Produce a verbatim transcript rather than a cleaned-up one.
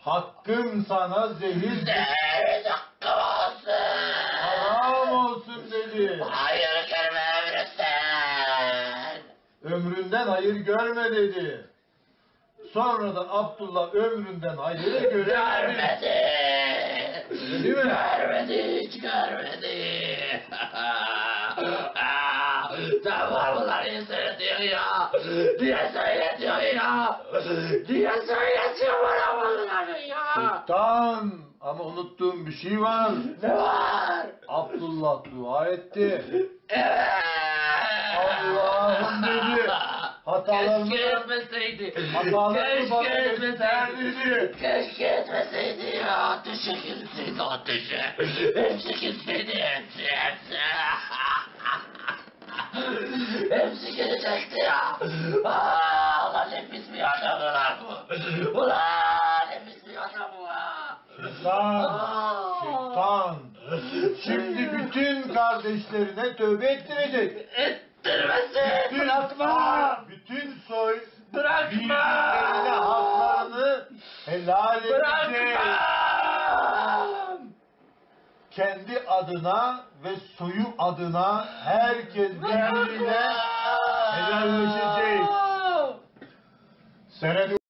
Hakkım sana zehir, Zehir hakkım olsun. haram olsun dedi. Hayır görme ömründen. Ömründen hayır görme dedi. Sonra da Abdullah ömründen hayır göremedi. Görmedi. Değil mi? Görmedi, hiç görmedi. Sen var bunları niye söyletiyor ya? Niye söyletiyor ya? Niye söyletiyor bana bunları ya? Sultan, ama unuttuğum bir şey var. Ne var? Abdullah dua etti. Evet. Allah'ım dedi. Hatalarını Keşke etmeseydi. Hatalarını bana Keşke göster etmeseydi. dedi. Keşke etmeseydi ya. Ateşe gitseydi ateşe. Hepsi gitseydi hepsi hepsi. Hepsi gidecekti ya. Aa, ulan ne pis bir adam ulan bu. Ulan ne pis bir adam bu ha. Sultan, sultan. Şimdi bütün kardeşlerine tövbe ettirecek. Ettirmesin. Bütün Bırakma. bütün soy Bırakma. birbirlerine haklarını helal edecek. Bırakmam. Kendi adına ve soyu adına herkes birbirine helalleşecek. Senede